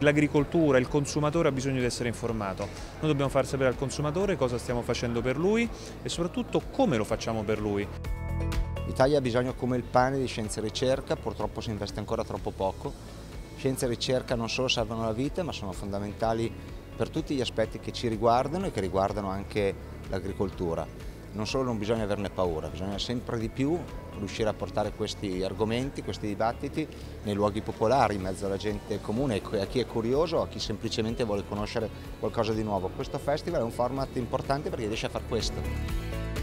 l'agricoltura, il consumatore ha bisogno di essere informato. Noi dobbiamo far sapere al consumatore cosa stiamo facendo per lui e soprattutto come lo facciamo per lui. L'Italia ha bisogno come il pane di scienza e ricerca, purtroppo si investe ancora troppo poco. Scienza e ricerca non solo servono alla vita, ma sono fondamentali per tutti gli aspetti che ci riguardano e che riguardano anche l'agricoltura. Non solo non bisogna averne paura, bisogna sempre di più riuscire a portare questi argomenti, questi dibattiti nei luoghi popolari, in mezzo alla gente comune, a chi è curioso, a chi semplicemente vuole conoscere qualcosa di nuovo. Questo festival è un format importante perché riesce a far questo.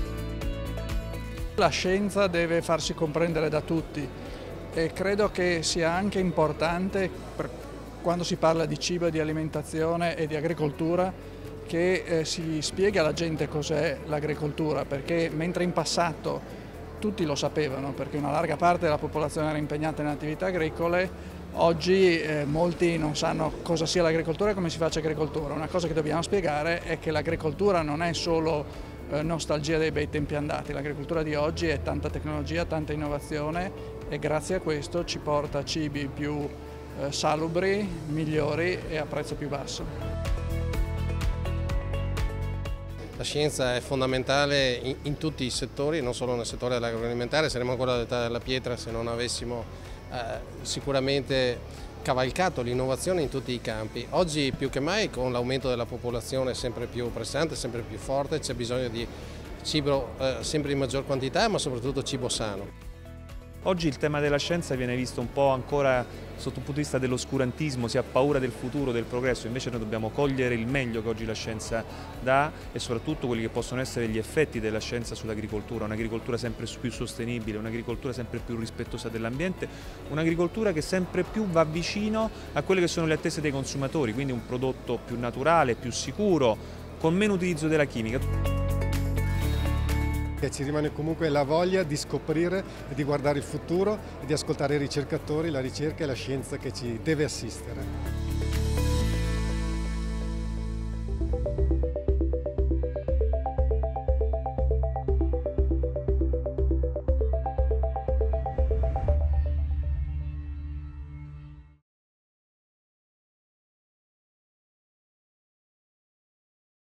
La scienza deve farsi comprendere da tutti e credo che sia anche importante quando si parla di cibo, di alimentazione e di agricoltura che si spieghi alla gente cos'è l'agricoltura, perché mentre in passato tutti lo sapevano perché una larga parte della popolazione era impegnata in attività agricole, oggi molti non sanno cosa sia l'agricoltura e come si faccia agricoltura. Una cosa che dobbiamo spiegare è che l'agricoltura non è solo nostalgia dei bei tempi andati, l'agricoltura di oggi è tanta tecnologia, tanta innovazione e grazie a questo ci porta a cibi più salubri, migliori e a prezzo più basso. La scienza è fondamentale in tutti i settori, non solo nel settore dell'agroalimentare, saremmo ancora all'età della pietra se non avessimo sicuramente cavalcato l'innovazione in tutti i campi. Oggi più che mai con l'aumento della popolazione sempre più pressante, sempre più forte, c'è bisogno di cibo sempre in maggior quantità ma soprattutto cibo sano. Oggi il tema della scienza viene visto un po' ancora sotto il punto di vista dell'oscurantismo, si ha paura del futuro, del progresso, invece noi dobbiamo cogliere il meglio che oggi la scienza dà e soprattutto quelli che possono essere gli effetti della scienza sull'agricoltura, un'agricoltura sempre più sostenibile, un'agricoltura sempre più rispettosa dell'ambiente, un'agricoltura che sempre più va vicino a quelle che sono le attese dei consumatori, quindi un prodotto più naturale, più sicuro, con meno utilizzo della chimica. Ci rimane comunque la voglia di scoprire e di guardare il futuro e di ascoltare i ricercatori, la ricerca e la scienza che ci deve assistere.